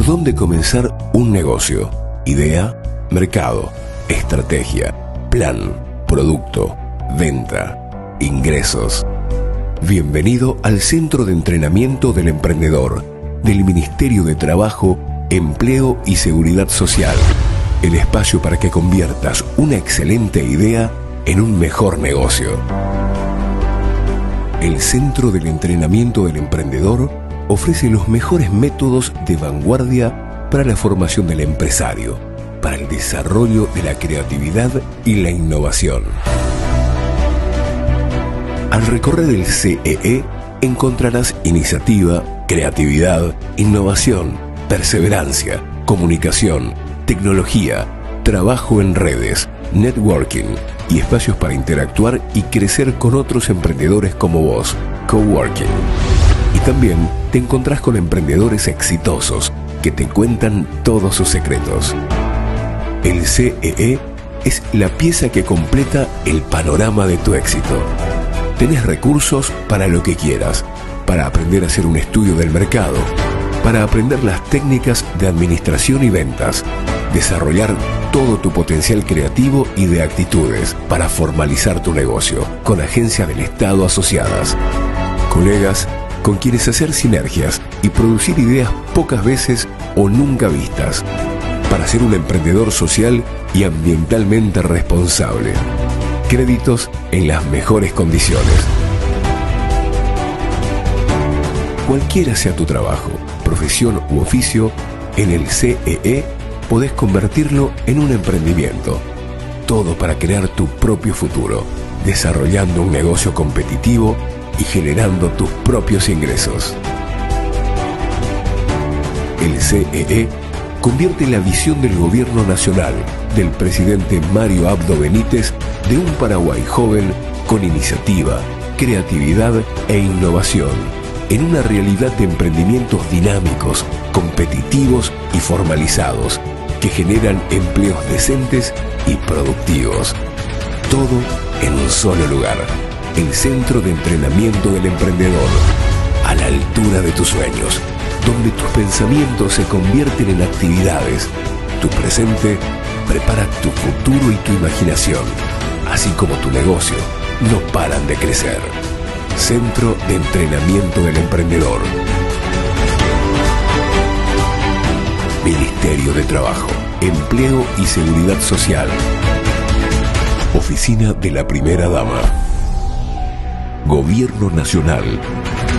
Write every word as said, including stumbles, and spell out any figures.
¿Por dónde comenzar un negocio? Idea, mercado, estrategia, plan, producto, venta, ingresos. Bienvenido al Centro de Entrenamiento del Emprendedor del Ministerio de Trabajo, Empleo y Seguridad Social. El espacio para que conviertas una excelente idea en un mejor negocio. El Centro del Entrenamiento del Emprendedor ofrece los mejores métodos de vanguardia para la formación del empresario, para el desarrollo de la creatividad y la innovación. Al recorrer el C E E encontrarás iniciativa, creatividad, innovación, perseverancia, comunicación, tecnología, trabajo en redes, networking y espacios para interactuar y crecer con otros emprendedores como vos, coworking. Y también te encontrás con emprendedores exitosos que te cuentan todos sus secretos. El C E E es la pieza que completa el panorama de tu éxito. Tenés recursos para lo que quieras, para aprender a hacer un estudio del mercado, para aprender las técnicas de administración y ventas, desarrollar todo tu potencial creativo y de actitudes para formalizar tu negocio con agencias del Estado asociadas, colegas con quienes hacer sinergias y producir ideas pocas veces o nunca vistas, para ser un emprendedor social y ambientalmente responsable. Créditos en las mejores condiciones. Cualquiera sea tu trabajo, profesión u oficio, en el C E E podés convertirlo en un emprendimiento. Todo para crear tu propio futuro, desarrollando un negocio competitivo y generando tus propios ingresos. El C E E convierte la visión del gobierno nacional del presidente Mario Abdo Benítez de un Paraguay joven con iniciativa, creatividad e innovación en una realidad de emprendimientos dinámicos, competitivos y formalizados que generan empleos decentes y productivos. Todo en un solo lugar. El Centro de Entrenamiento del Emprendedor, a la altura de tus sueños, donde tus pensamientos se convierten en actividades. Tu presente prepara tu futuro y tu imaginación, así como tu negocio, no paran de crecer. Centro de Entrenamiento del Emprendedor. Ministerio de Trabajo, Empleo y Seguridad Social. Oficina de la Primera Dama. Gobierno Nacional.